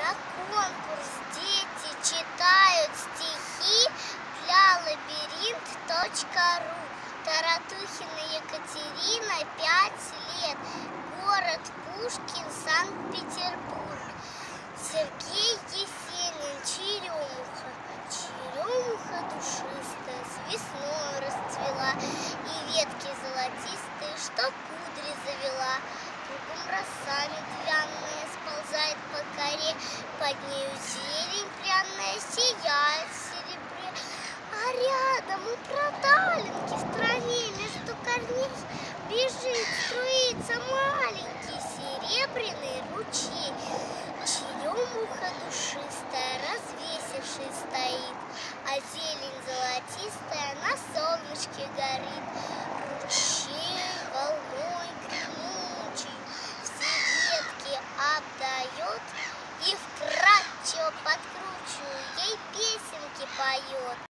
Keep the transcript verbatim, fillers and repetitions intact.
На конкурс дети читают стихи для лабиринт точка ру. Таратухина Екатерина, пять лет. Город Пушкин, Санкт-Петербург. Сергей Есенин, черемуха. Черемуха душистая, с весной расцвела, и ветки золотистые, что кудри завела. Кругом роса медвяная сползает по коре, под нею зелень пряная сияет в серебре. А рядом у проталинки в траве между корней бежит, струится маленький серебряный ручей. Черемуха душистая, развесившись, стоит, а зелень золотистая на солнышке горит. Ручей волной гремучей все ветки обдает и вкрадчиво подкручивая ей песенки поет.